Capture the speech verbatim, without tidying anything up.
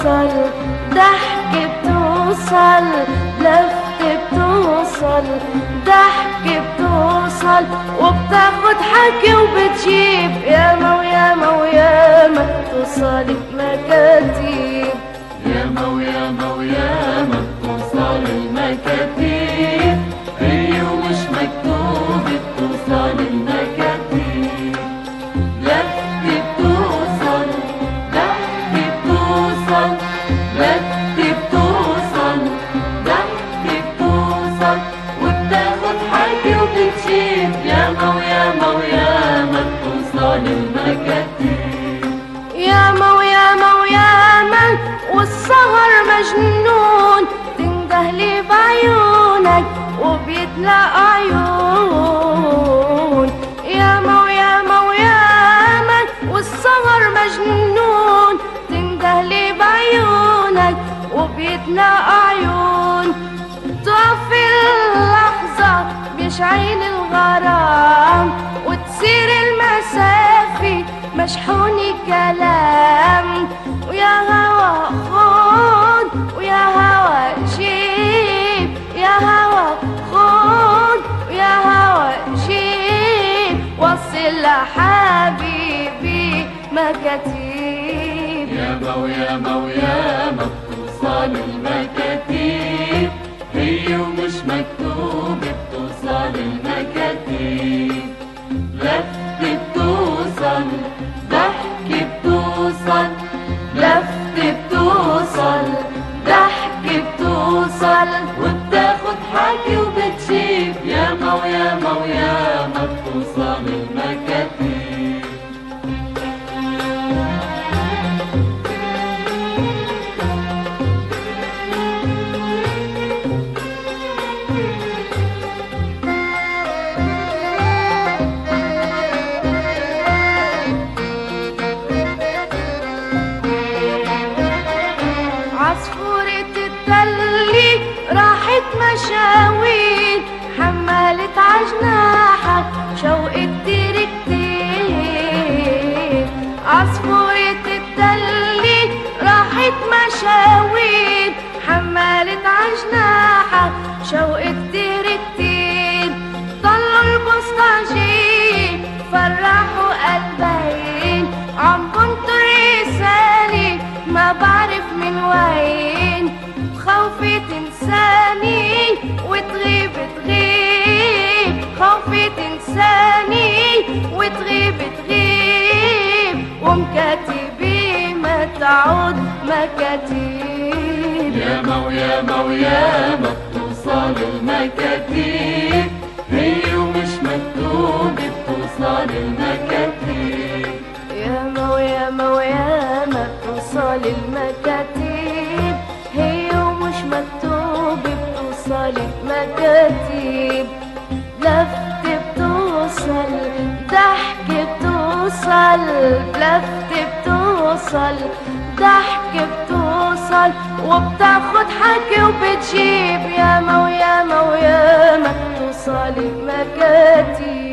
بتوصل، ضحك بتوصل، لفت بتوصل، ضحك بتوصل، وبتاخد حكي وبتجيب ياما وياما وياما بتوصل المكاتيب، ياما وياما وياما بتوصل المكاتيب، هي ومش مكتوب بتوصل المكاتيب، لفت بتوصل، ضحك بتوصل، لفت بتوصل، ضحك بتوصل، وبتاخد حكي وبتجيب ياما وياما وياما بتوصل المكاتيب، ياما وياما وياما والسهر مجنون، تندهلي بعيونك وبيتلاقى عيون، ياما وياما وياما والسهر مجنون، تندهلي بعيونك وبيتلاقى عيون، تقف اللحظة بيشعل الغرام، وتصير المسافة مشحونة كلام، ويا هوا خد ويا هوا جيب، يا هوا خد ويا هوا جيب، وصل لحبيبي مكاتيب، ياما وياما وياما بتوصل المكاتيب، هي ومش مكتوب بتوصل المكاتيب، لفت بتوصل، ضحك بتوصل، لفت بتوصل، ضحك بتوصل، وبتاخد حكي وبتجيب ياما وياما وياما بتوصل المكاتيب. عصفورة التلي راحت مشاوير، حملت عجناحها شوق كتير كتير، عصفورة التلي راحت مشاوير، حملت عجناحها شوق كتير كتير، طلوا البوسطجي فرحوا قلبين، عم بنطر رسالي ما بعرف من وين، خوفي تنساني وتغيب تغيب، خوفي تنساني وتغيب تغيب، ومكاتبي ما تعود مكاتيب، ياما وياما وياما بتوصل المكاتيب، هي ومش مكتوب بتوصل المكاتيب، ياما وياما وياما بتوصل المكاتيب، هي ومش مكتوب بتوصل المكاتيب، لفت بتوصل، ضحك بتوصل، لفت بتوصل، ضحك بتوصل، وبتاخد حكي وبتجيب ياما وياما وياما بتوصل المكاتيب.